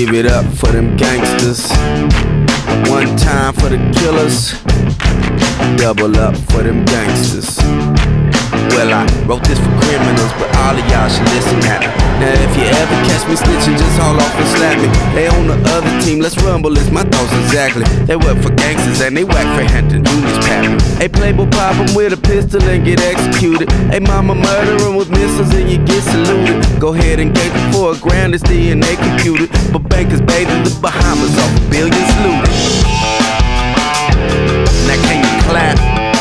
Give it up for them gangsters. One time for the killers. Double up for them gangsters. Well, I wrote this for criminals, but all of y'all should listen at me. Now if you ever catch me snitching, just haul off and slap me. They on the other team, let's rumble, it's my thoughts exactly. They work for gangsters and they whack for Hampton Junior's papping. Hey, Playboy pop 'em with a pistol and get executed. Hey, mama murder 'em with missiles and you get saluted. Go ahead and gate them for $1,000, it's DNA computed. But bankers bathe in the Bahamas off billions looted. Now can you clap?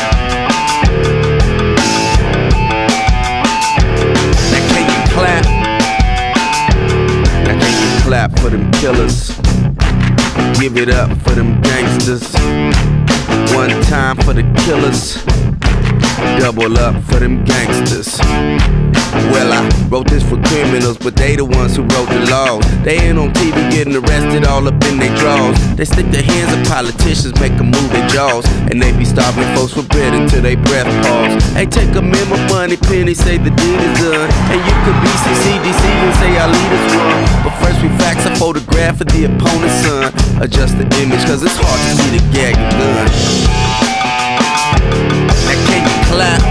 Clap for them killers. Give it up for them gangsters. One time for the killers. Double up for them gangsters. Well, I wrote this for criminals, but they the ones who wrote the laws. They ain't on TV getting arrested all up in their drawers. They stick their hands in politicians, make them move their jaws. And they be starving folks for bread until they breath pause. Hey, take a memo, money penny, say the deed is done. And you could be CCDC and say our leaders won. But first we fax a photograph of the opponent's son. Adjust the image, cause it's hard to see the gag and gun. Now can you clap?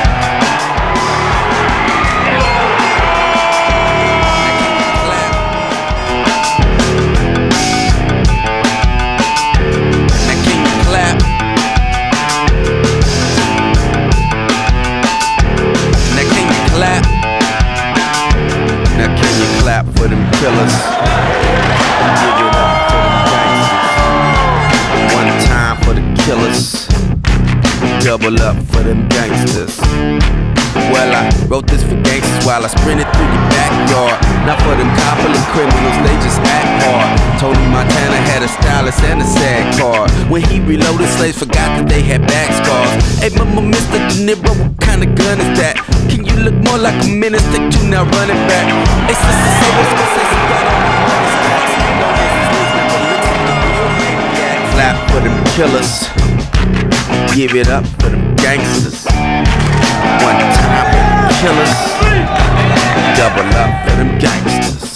For them killers. Give it up for them gangsters. One time for the killers. Double up for them gangsters. Well, I wrote this for gangsters while I sprinted through your backyard. Not for them coppola criminals, they just act hard. Tony Montana had a stylist and a sad card. When he reloaded, slaves forgot that they had back scars. Hey, mama, Mr. De Niro, what kind of gun is that? Can you look more like a minister to now running back? Hey, sister, say what's gonna say some gun on my money stacks. Clap for them killers. Give it up for them gangsters. One time for them killers. Double up for them gangsters.